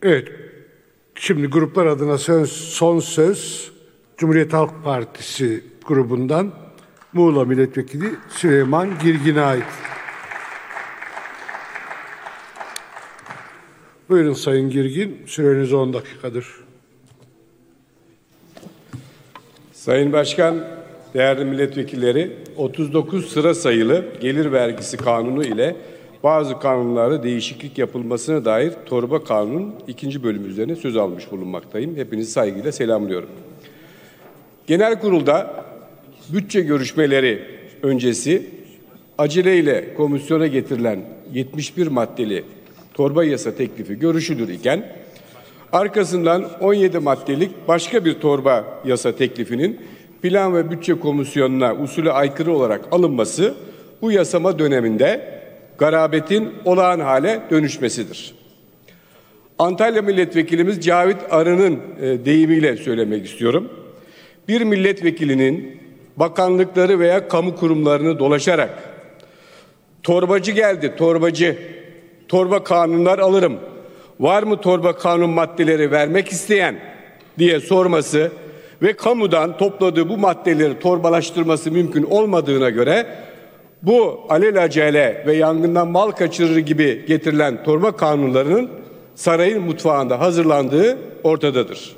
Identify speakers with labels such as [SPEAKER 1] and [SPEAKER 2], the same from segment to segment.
[SPEAKER 1] Evet, şimdi gruplar adına son söz Cumhuriyet Halk Partisi grubundan Muğla Milletvekili Süleyman Girgin'e ait. Buyurun Sayın Girgin, süreniz 10 dakikadır.
[SPEAKER 2] Sayın Başkan, değerli milletvekilleri, 39 sıra sayılı gelir vergisi kanunu ile bazı kanunlarda değişiklik yapılmasına dair torba kanunun 2. bölümü üzerine söz almış bulunmaktayım. Hepinizi saygıyla selamlıyorum. Genel kurulda bütçe görüşmeleri öncesi aceleyle komisyona getirilen 71 maddeli torba yasa teklifi görüşülür iken arkasından 17 maddelik başka bir torba yasa teklifinin Plan ve Bütçe Komisyonu'na usulü aykırı olarak alınması bu yasama döneminde garabetin olağan hale dönüşmesidir. Antalya Milletvekilimiz Cavit Arı'nın deyimiyle söylemek istiyorum. Bir milletvekilinin bakanlıkları veya kamu kurumlarını dolaşarak torbacı geldi, torbacı, torba kanunlar alırım, var mı torba kanun maddeleri vermek isteyen diye sorması ve kamudan topladığı bu maddeleri torbalaştırması mümkün olmadığına göre bu alelacele ve yangından mal kaçırır gibi getirilen torba kanunlarının sarayın mutfağında hazırlandığı ortadadır.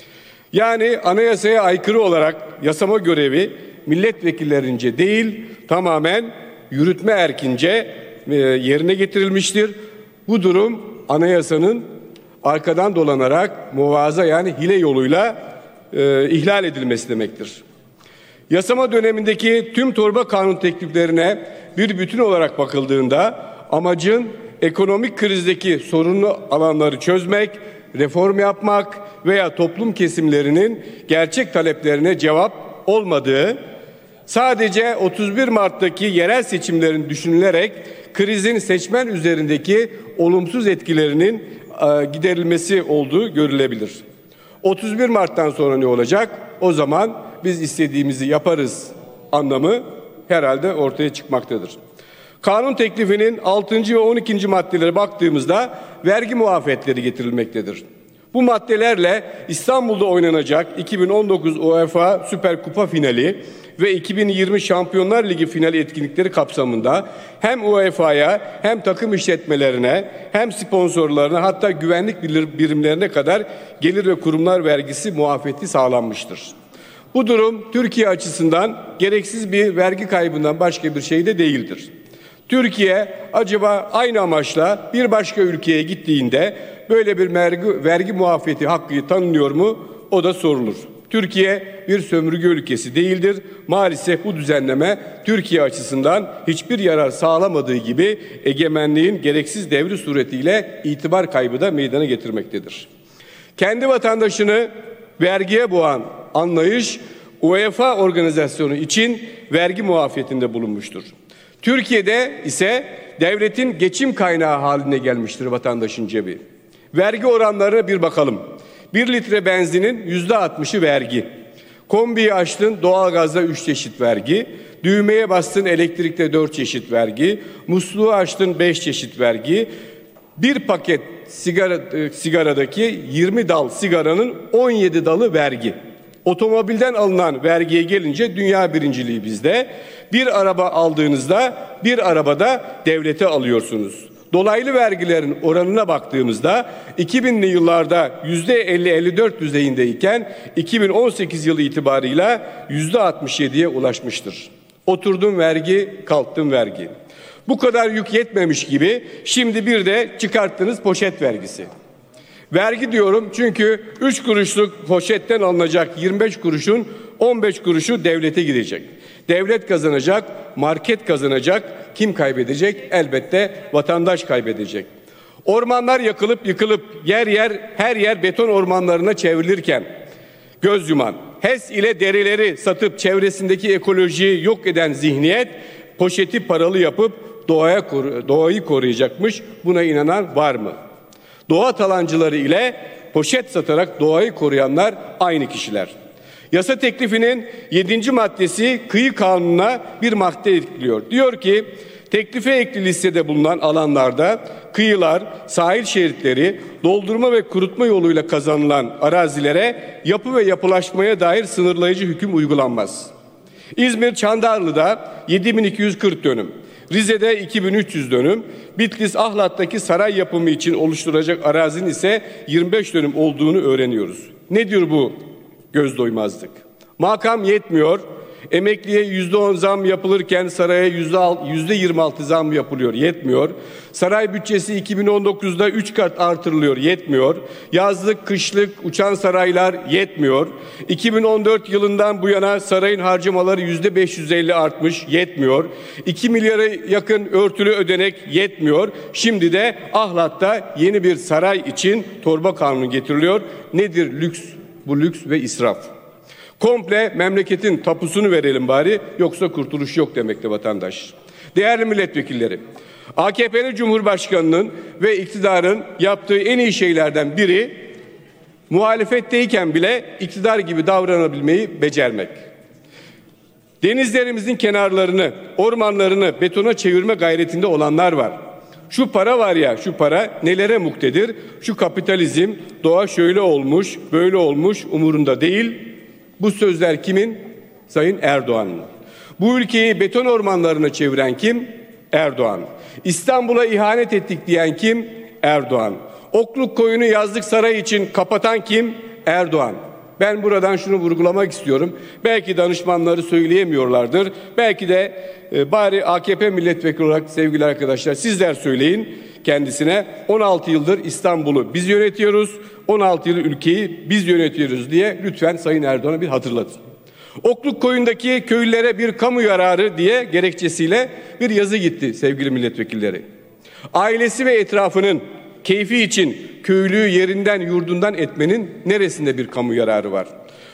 [SPEAKER 2] Yani anayasaya aykırı olarak yasama görevi milletvekillerince değil, tamamen yürütme erkince yerine getirilmiştir. Bu durum anayasanın arkadan dolanarak muvaza yani hile yoluyla ihlal edilmesi demektir. Yasama dönemindeki tüm torba kanun tekliflerine bir bütün olarak bakıldığında amacın ekonomik krizdeki sorunlu alanları çözmek, reform yapmak veya toplum kesimlerinin gerçek taleplerine cevap olmadığı, sadece 31 Mart'taki yerel seçimlerin düşünülerek krizin seçmen üzerindeki olumsuz etkilerinin giderilmesi olduğu görülebilir. 31 Mart'tan sonra ne olacak? O zaman biz istediğimizi yaparız anlamı herhalde ortaya çıkmaktadır. Kanun teklifinin 6. ve 12. maddelere baktığımızda vergi muafiyetleri getirilmektedir. Bu maddelerle İstanbul'da oynanacak 2019 UEFA Süper Kupa finali ve 2020 Şampiyonlar Ligi finali etkinlikleri kapsamında hem UEFA'ya hem takım işletmelerine hem sponsorlarına hatta güvenlik birimlerine kadar gelir ve kurumlar vergisi muafiyeti sağlanmıştır. Bu durum Türkiye açısından gereksiz bir vergi kaybından başka bir şey de değildir. Türkiye acaba aynı amaçla bir başka ülkeye gittiğinde böyle bir vergi muafiyeti hakkı tanınıyor mu? O da sorulur. Türkiye bir sömürge ülkesi değildir. Maalesef bu düzenleme Türkiye açısından hiçbir yarar sağlamadığı gibi egemenliğin gereksiz devri suretiyle itibar kaybı da meydana getirmektedir. Kendi vatandaşını vergiye boğan anlayış UEFA organizasyonu için vergi muafiyetinde bulunmuştur. Türkiye'de ise devletin geçim kaynağı haline gelmiştir vatandaşın cebi. Vergi oranlarına bir bakalım. 1 litre benzinin %60'ı vergi. Kombiyi açtın doğalgazda 3 çeşit vergi. Düğmeye bastın elektrikte 4 çeşit vergi. Musluğu açtın 5 çeşit vergi. Bir paket sigaradaki 20 dal sigaranın 17 dalı vergi. Otomobilden alınan vergiye gelince dünya birinciliği bizde. Bir araba aldığınızda bir arabada devlete alıyorsunuz. Dolaylı vergilerin oranına baktığımızda 2000'li yıllarda %50-54 düzeyindeyken 2018 yılı itibarıyla %67'ye ulaşmıştır. Oturdum vergi, kalktım vergi. Bu kadar yük yetmemiş gibi şimdi bir de çıkarttığınız poşet vergisi. Vergi diyorum çünkü 3 kuruşluk poşetten alınacak 25 kuruşun 15 kuruşu devlete gidecek. Devlet kazanacak, market kazanacak. Kim kaybedecek? Elbette vatandaş kaybedecek. Ormanlar yakılıp yıkılıp her yer beton ormanlarına çevrilirken göz yuman, HES ile derileri satıp çevresindeki ekolojiyi yok eden zihniyet poşeti paralı yapıp doğayı koruyacakmış. Buna inanan var mı? Doğa talancıları ile poşet satarak doğayı koruyanlar aynı kişiler. Yasa teklifinin 7. maddesi kıyı kanununa bir madde ekliyor. Diyor ki Teklife ekli listede bulunan alanlarda kıyılar, sahil şeritleri, doldurma ve kurutma yoluyla kazanılan arazilere yapı ve yapılaşmaya dair sınırlayıcı hüküm uygulanmaz. İzmir Çandarlı'da 7.240 dönüm, Rize'de 2.300 dönüm, Bitlis Ahlat'taki saray yapımı için oluşturacak arazinin ise 25 dönüm olduğunu öğreniyoruz. Ne diyor bu göz doymazlık? Makam yetmiyor. Emekliye %10 zam yapılırken saraya %26 zam yapılıyor, yetmiyor. Saray bütçesi 2019'da 3 kat artırılıyor, yetmiyor. Yazlık, kışlık, uçan saraylar yetmiyor. 2014 yılından bu yana sarayın harcamaları %550 artmış, yetmiyor. 2 milyara yakın örtülü ödenek yetmiyor. Şimdi de Ahlat'ta yeni bir saray için torba kanunu getiriliyor. Nedir lüks? Bu lüks ve israf. Komple memleketin tapusunu verelim bari, yoksa kurtuluş yok demekte vatandaş. Değerli milletvekilleri, AKP'li Cumhurbaşkanı'nın ve iktidarın yaptığı en iyi şeylerden biri, muhalefetteyken bile iktidar gibi davranabilmeyi becermek. Denizlerimizin kenarlarını, ormanlarını betona çevirme gayretinde olanlar var. Şu para var ya, şu para nelere muktedir? Şu kapitalizm, doğa şöyle olmuş, böyle olmuş, umurunda değil. Bu sözler kimin? Sayın Erdoğan'ın. Bu ülkeyi beton ormanlarına çeviren kim? Erdoğan. İstanbul'a ihanet ettik diyen kim? Erdoğan. Okluk Koyunu yazlık saray için kapatan kim? Erdoğan. Ben buradan şunu vurgulamak istiyorum. Belki danışmanları söyleyemiyorlardır. Belki de bari AKP milletvekili olarak sevgili arkadaşlar sizler söyleyin kendisine. 16 yıldır İstanbul'u biz yönetiyoruz. 16 yıl ülkeyi biz yönetiyoruz diye lütfen Sayın Erdoğan'a bir hatırlatın. Okluk Koyun'daki köylülere bir kamu yararı diye gerekçesiyle bir yazı gitti sevgili milletvekilleri. Ailesi ve etrafının keyfi için köylüyü yerinden yurdundan etmenin neresinde bir kamu yararı var?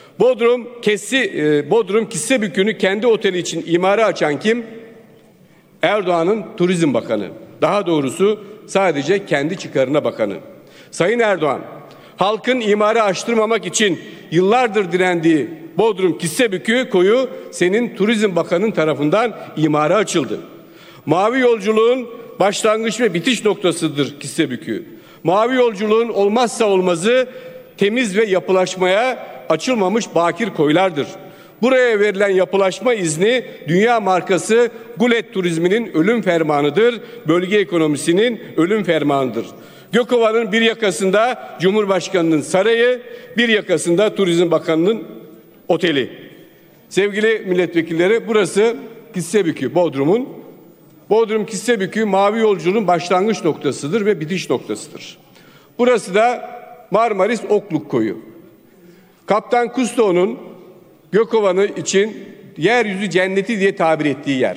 [SPEAKER 2] Bodrum Kissebükü'nü kendi oteli için imara açan kim? Erdoğan'ın Turizm Bakanı. Daha doğrusu sadece kendi çıkarına bakanı. Sayın Erdoğan, halkın imarı açtırmamak için yıllardır direndiği Bodrum Kissebükü koyu senin Turizm Bakanı'nın tarafından imara açıldı. Mavi yolculuğun başlangıç ve bitiş noktasıdır Kissebükü. Mavi yolculuğun olmazsa olmazı temiz ve yapılaşmaya açılmamış bakir koylardır. Buraya verilen yapılaşma izni dünya markası Gulet turizminin ölüm fermanıdır. Bölge ekonomisinin ölüm fermanıdır. Gökova'nın bir yakasında Cumhurbaşkanı'nın sarayı, bir yakasında Turizm Bakanı'nın oteli. Sevgili milletvekilleri, burası Kissebükü, Bodrum Kissebükü mavi yolculuğun başlangıç noktasıdır ve bitiş noktasıdır. Burası da Marmaris Okluk Koyu. Kaptan Cousteau'nun Gökova'nın için yeryüzü cenneti diye tabir ettiği yer.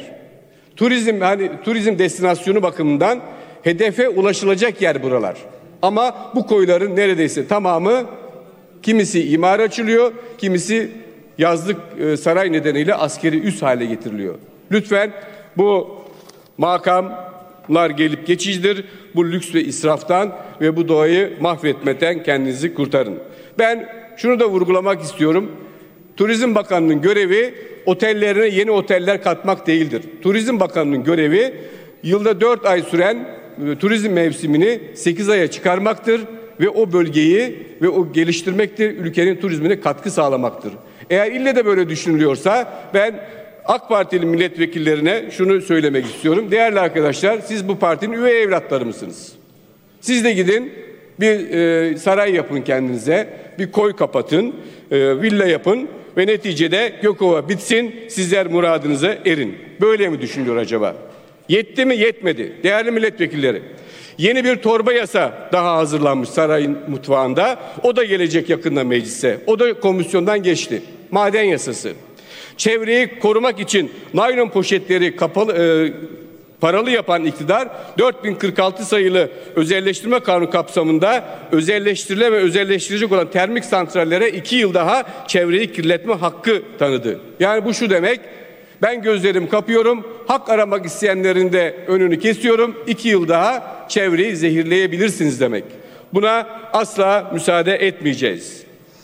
[SPEAKER 2] Turizm destinasyonu bakımından hedefe ulaşılacak yer buralar. Ama bu koyların neredeyse tamamı, kimisi imar açılıyor, kimisi yazlık saray nedeniyle askeri üs hale getiriliyor. Lütfen bu makamlar gelip geçicidir. Bu lüks ve israftan ve bu doğayı mahvetmeden kendinizi kurtarın. Ben şunu da vurgulamak istiyorum. Turizm Bakanı'nın görevi otellerine yeni oteller katmak değildir. Turizm Bakanı'nın görevi yılda 4 ay süren turizm mevsimini 8 aya çıkarmaktır ve o bölgeyi ve o geliştirmektir, ülkenin turizmine katkı sağlamaktır. Eğer ille de böyle düşünülüyorsa ben AK Partili milletvekillerine şunu söylemek istiyorum. Değerli arkadaşlar, siz bu partinin üvey evlatları mısınız? Siz de gidin bir saray yapın kendinize, bir koy kapatın, villa yapın ve neticede Gökova bitsin, sizler muradınıza erin. Böyle mi düşünüyor acaba? Yetti mi? Yetmedi. Değerli milletvekilleri, yeni bir torba yasa daha hazırlanmış sarayın mutfağında. O da gelecek yakında meclise. O da komisyondan geçti. Maden yasası. Çevreyi korumak için naylon poşetleri paralı yapan iktidar 4046 sayılı özelleştirme kanunu kapsamında özelleştirilen ve özelleştirecek olan termik santrallere 2 yıl daha çevreyi kirletme hakkı tanıdı. Yani bu şu demek: ben gözlerimi kapıyorum, hak aramak isteyenlerin de önünü kesiyorum, 2 yıl daha çevreyi zehirleyebilirsiniz demek. Buna asla müsaade etmeyeceğiz.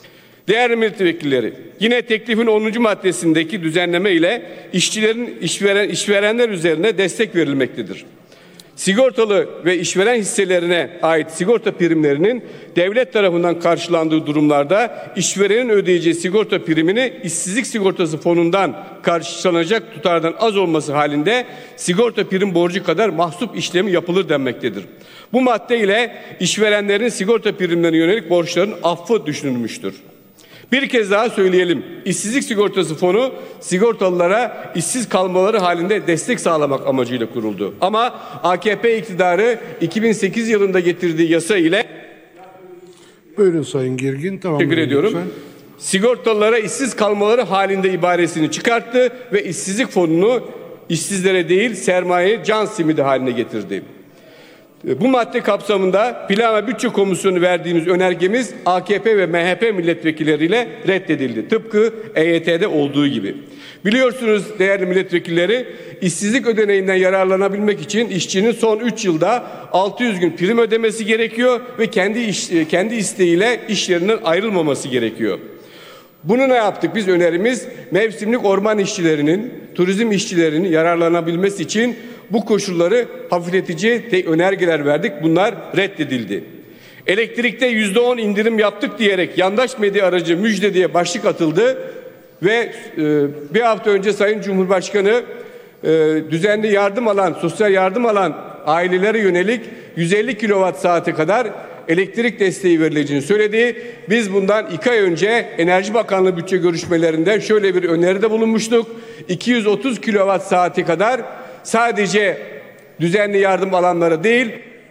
[SPEAKER 2] Değerli milletvekilleri, yine teklifin 10. maddesindeki düzenleme ile işçilerin işverenler üzerine destek verilmektedir. Sigortalı ve işveren hisselerine ait sigorta primlerinin devlet tarafından karşılandığı durumlarda işverenin ödeyeceği sigorta primini işsizlik sigortası fonundan karşılanacak tutardan az olması halinde sigorta prim borcu kadar mahsup işlemi yapılır denmektedir. Bu madde ile işverenlerin sigorta primlerine yönelik borçların affı düşünülmüştür. Bir kez daha söyleyelim. İşsizlik sigortası fonu sigortalılara işsiz kalmaları halinde destek sağlamak amacıyla kuruldu. Ama AKP iktidarı 2008 yılında getirdiği yasa ile
[SPEAKER 1] Buyurun Sayın Girgin.
[SPEAKER 2] teşekkür ediyorum. Sigortalılara işsiz kalmaları halinde ibaresini çıkarttı ve işsizlik fonunu işsizlere değil sermaye can simidi haline getirdi. Bu madde kapsamında Plan ve Bütçe Komisyonu verdiğimiz önergemiz AKP ve MHP milletvekilleriyle reddedildi. Tıpkı EYT'de olduğu gibi. Biliyorsunuz değerli milletvekilleri, işsizlik ödeneğinden yararlanabilmek için işçinin son 3 yılda 600 gün prim ödemesi gerekiyor ve kendi isteğiyle iş yerinden ayrılmaması gerekiyor. Bunu ne yaptık biz önerimiz? Mevsimlik orman işçilerinin, turizm yararlanabilmesi yararlanabilmesi için bu koşulları hafifletici önergeler verdik. Bunlar reddedildi. Elektrikte %10 indirim yaptık diyerek yandaş medya aracı müjde diye başlık atıldı ve bir hafta önce Sayın Cumhurbaşkanı düzenli yardım alan, sosyal yardım alan ailelere yönelik 150 kilowatt saate kadar elektrik desteği verileceğini söyledi. Biz bundan 2 ay önce Enerji Bakanlığı bütçe görüşmelerinde şöyle bir öneride bulunmuştuk. 230 kilowatt saati kadar sadece düzenli yardım alanlara değil.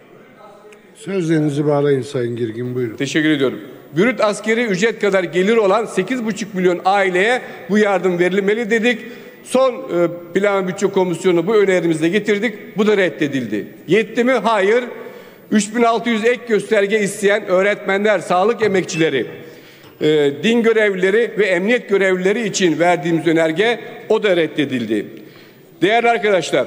[SPEAKER 1] Sözlerinizi bağlayın Sayın Girgin, buyurun.
[SPEAKER 2] Teşekkür ediyorum. Brüt askeri ücret kadar gelir olan 8,5 milyon aileye bu yardım verilmeli dedik. Son Plan ve Bütçe Komisyonu bu önerimizle getirdik. Bu da reddedildi. Yetti mi? Hayır. 3600 ek gösterge isteyen öğretmenler, sağlık emekçileri, din görevlileri ve emniyet görevlileri için verdiğimiz önerge o da reddedildi. Değerli arkadaşlar,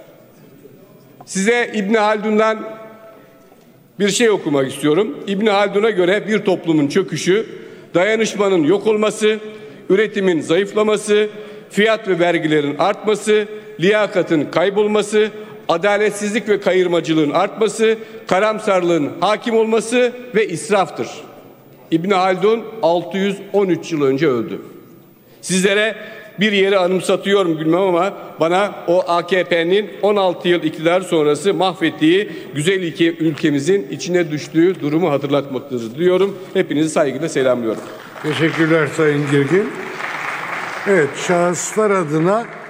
[SPEAKER 2] size İbn Haldun'dan bir şey okumak istiyorum. İbn Haldun'a göre bir toplumun çöküşü, dayanışmanın yok olması, üretimin zayıflaması, fiyat ve vergilerin artması, liyakatın kaybolması, adaletsizlik ve kayırmacılığın artması, karamsarlığın hakim olması ve israftır. İbn Haldun 613 yıl önce öldü. Sizlere bir yeri anımsatıyorum bilmem ama bana o AKP'nin 16 yıl iktidar sonrası mahvettiği güzel ülkemizin içine düştüğü durumu hatırlatmaktadır diyorum. Hepinizi saygıyla selamlıyorum.
[SPEAKER 1] Teşekkürler Sayın Girgin. Evet, şahıslar adına